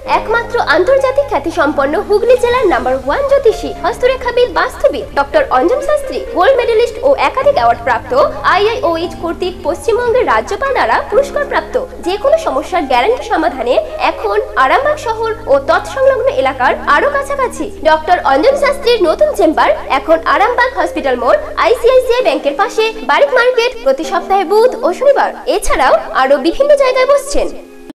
একমাত্র আন্তর্জাতিক খ্যাতিসম্পন্ন হুগলি জেলার নাম্বার 1 জ্যোতিষী, হস্তরেখাবিদ, বাস্তুবিদ doctor Anjan Shastri, gold medalist ও একাধিক অ্যাওয়ার্ড প্রাপ্ত, IIOH কর্তৃক পশ্চিমবঙ্গের রাজ্যপাল দ্বারা পুরস্কার প্রাপ্ত। যে কোনো সমস্যার গ্যারান্টি সমাধানে এখন আরামবাগ শহর ও তৎসংলগ্ন এলাকার আরো কাছাকাছি ডক্টর অঞ্জন শাস্ত্রীর নতুন চেম্বার এখন আরামবাগ হসপিটাল মোড়, ICICI ব্যাংকের পাশে, বারিক মার্কেট, প্রতি সপ্তাহে বুধ ও শনিবার। এছাড়াও আরো বিভিন্ন জায়গায় বসছেন।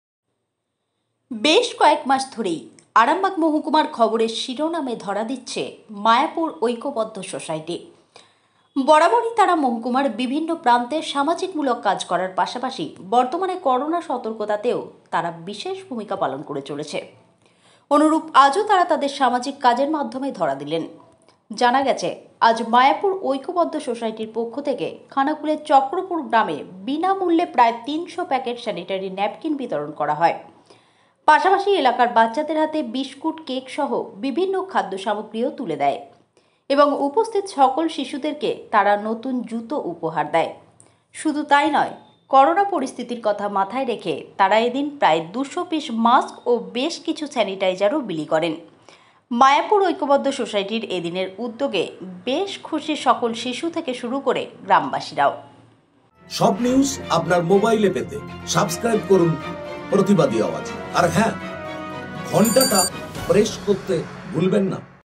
বেশ কয়েক মাস ধরেই আরামবাগ মহকুমার খবরের শিরোনামে ধরা দিচ্ছে মায়াপুর ঐক্যবদ্ধ সোসাইটি। বরাবরই তারা মহকুমার বিভিন্ন প্রান্তে সামাজিকমূলক কাজ করার পাশাপাশি বর্তমানে করোনা সতর্কতাতেও তারা বিশেষ ভূমিকা পালন করে চলেছে। অনুরূপ আজও তারা তাদের সামাজিক কাজের মাধ্যমে ধরা দিলেন। জানা গেছে, আজ মায়াপুর ঐক্যবদ্ধ সোসাইটির পক্ষ থেকে খানাকুলের চক্রপুর গ্রামে বিনামূল্যে প্রায় 300 প্যাকেট স্যানিটারি ন্যাপকিন বিতরণ করা হয়। পাশাপাশি এলাকার বাচ্চাদের হাতে বিস্কুট, কেক সহ বিভিন্ন খাদ্য সামগ্রীও তুলে দেয় এবং উপস্থিত সকল শিশুদেরকে তারা নতুন জুতো উপহার দেয়। শুধু তাই নয়, করোনা পরিস্থিতির কথা মাথায় রেখে তারা এদিন প্রায় 200 পিস মাস্ক ও বেশ কিছু স্যানিটাইজারও বিলি করেন। মায়াপুর ঐক্যবদ্ধ সোসাইটির এদিনের উদ্যোগে বেশ খুশি সকল শিশু থেকে শুরু করে গ্রামবাসীরাও। সব নিউজ আপনার মোবাইলে পেতে সাবস্ক্রাইব করুন প্রতিবাদী আওয়াজ। আর হ্যাঁ, ঘন্টাটা প্রেস করতে ভুলবেন না।